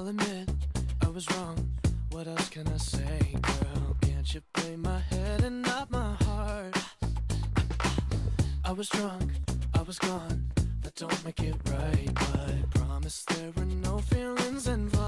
admit I was wrong. What else can I say, girl? Can't you play my head and not my heart? I was drunk, I was gone. That don't make it right, but promise there were no feelings involved.